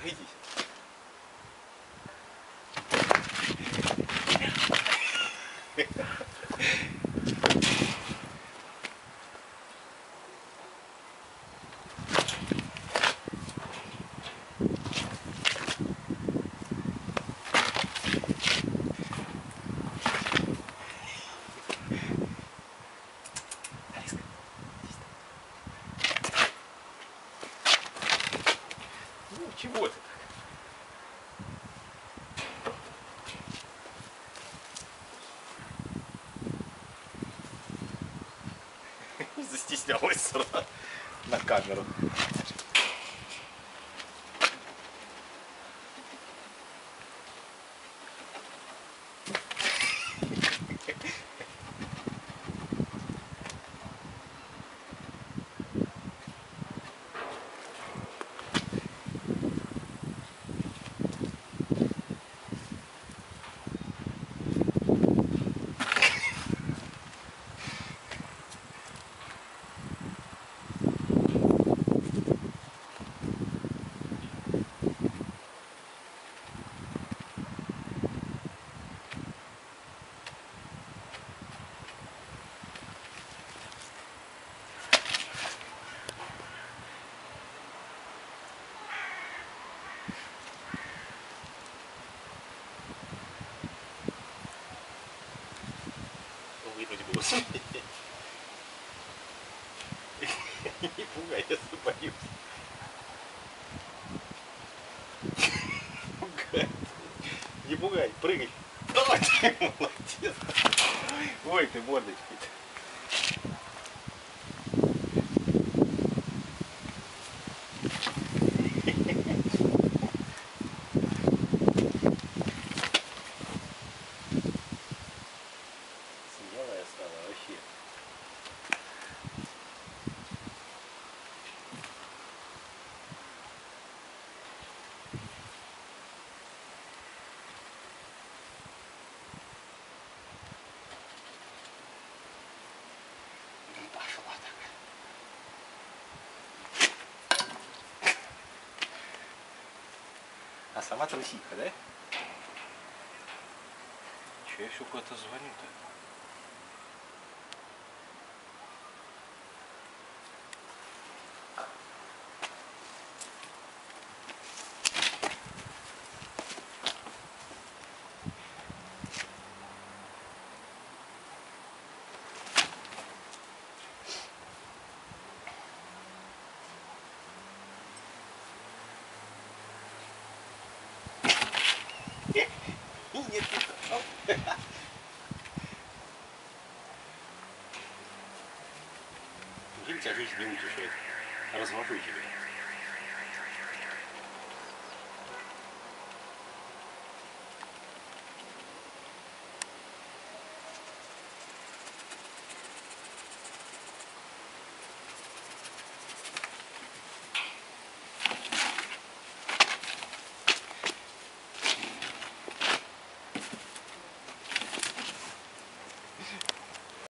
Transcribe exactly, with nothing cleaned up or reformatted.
Иди. Ну, чего ты так? Застеснялась сразу на камеру. Вынуть было. Не пугай, я боюсь. Пугай. Не пугай, прыгай. Ой, ты молодец. Ой, ты мордочкой. Смелая стала вообще. Пошла так. А сама трусиха, да? Че я все куда-то звоню-то? Нет, не попал. Неужели тебя жизнь не утешает? Развожу тебя.